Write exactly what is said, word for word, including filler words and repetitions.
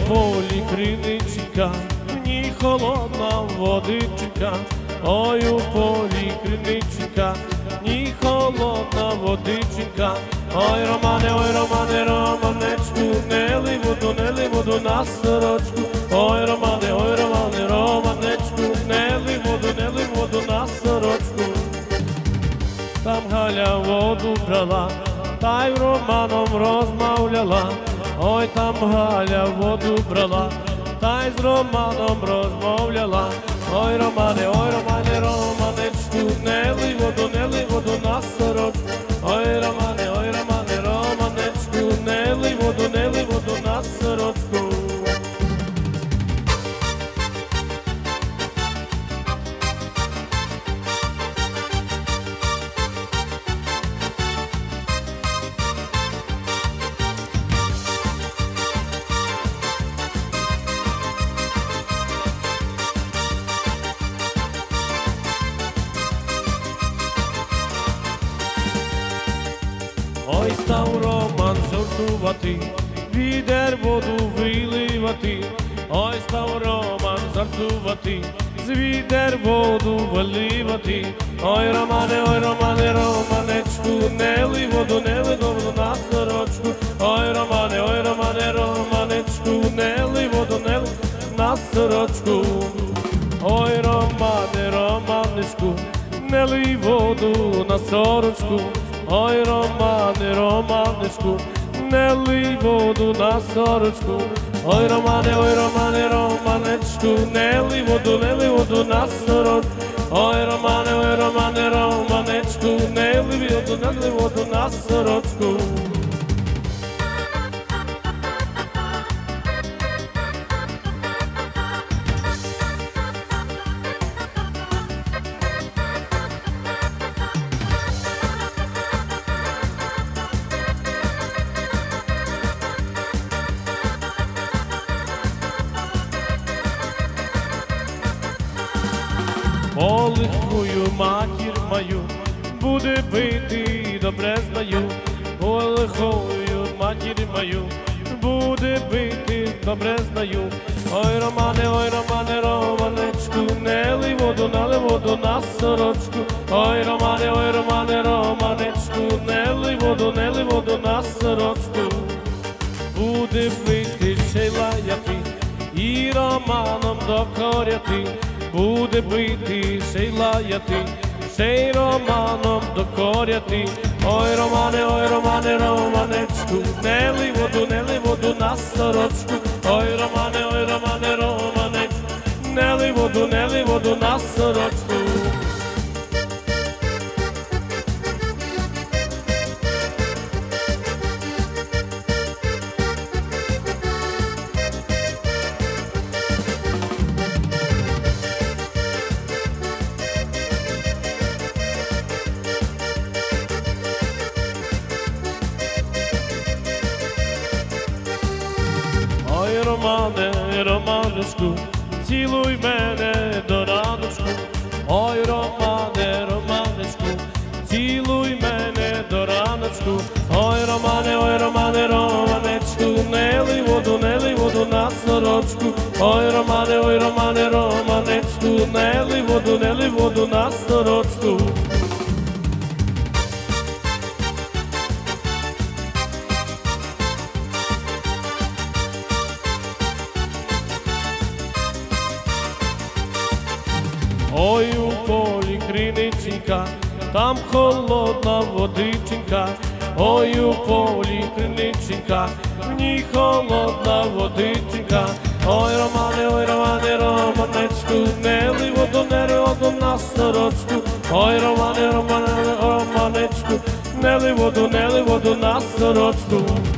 полі криничка, в ній холодна водичка. Ой, у полі криничка, в ній холодна водичка. Ой, Романе, ой, Романе, Романечку, не лий воду, не лий воду на сорочку. Ой, Романе, ой, Романе, Романечку, не лий воду, не лий воду на сорочку. Там Галя воду брала, та й Романом розмовляла. Ой, там Галя воду брала, та й з Романом розмовляла. Ой, Романе, ой, Романе, Романечку, не лий воду, не лий воду на сорочку. Ой, Романе, ой, Романе, Романечку, не лий воду, не лий воду на сорочку. Ой, став Роман жартувати, відер воду виливати. Ой, став Роман жартувати, з відер воду виливати. Ой, Романе, ой, Романе, Романечку, не лий воду, не лий воду на сорочку. Ой, Романе, ой, Романе, Романечку, не лий воду, не лий на сорочку. Ой, Романе, Романечку, не лий воду на сорочку. Ой, Романе, Романечку, не лий воду на сорочку. Ой, Романе, ой, Романе, Романечку, не лий воду, не лий воду на сорочку. Ой, Романе, ой, Романе, Романечку, не лий воду, не лий воду на сорочку. Полихую матір мою, буде бити, добре знаю. Полихую матір мою, буде бити, добре знаю. Ой, Романе, ой, Романе, Романечку, не лий воду, не лий воду на сорочку. Ой, Романе, ой, Романе, Романечку, не лий воду, не лий воду на сорочку. Буде бити, ще й лаяти, і Романом докоряти. Буде бити, ще й лаяти, ще й Романом докоряти. Ой, Романе, ой, Романе, Романечку, не лий воду, не лий воду на сорочку. Ой, Романе, ой, Романе, Романечку, не лий воду, не лий воду на сорочку. Ой, Романе, Романечку, цілуй мене до раночку. Ой, Романе, Романечку, цілуй мене до раночку. Ой, Романе, ой, Романе, Романечку, не лий воду, не лий воду на сорочку. Ой, Романе, ой, Романе, Романечку, не лий воду, не лий воду на сорочку. Ой, у полі криничка, там холодна водичка. Ой, у полі криничка, в ній холодна водичка. Ой, Романе, ой, Романе, Романечку, не лий воду, не лий воду на сорочку. Ой, Романе, Романе, Романечку, не лий воду, не лий воду на сорочку.